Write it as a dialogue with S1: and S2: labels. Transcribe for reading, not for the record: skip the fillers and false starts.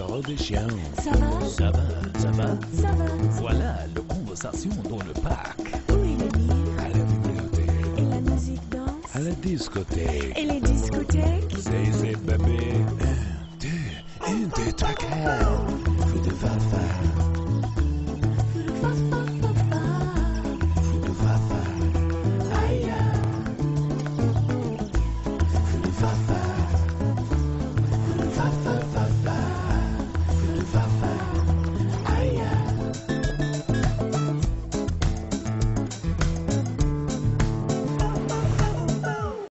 S1: bureau des chiens.
S2: Ça va?
S1: Ça va, ça va?
S2: Ça va?
S1: Voilà la conversation dans le parc.
S2: Où est le livre?
S1: À la bibliothèque.
S2: Et la musique danse?
S1: À la discothèque.
S2: Et les discothèques?
S1: C'est bébé. Un, deux, trois, quatre. Fou de fafa. Fou de fafa. Aïe. Fou de fafa.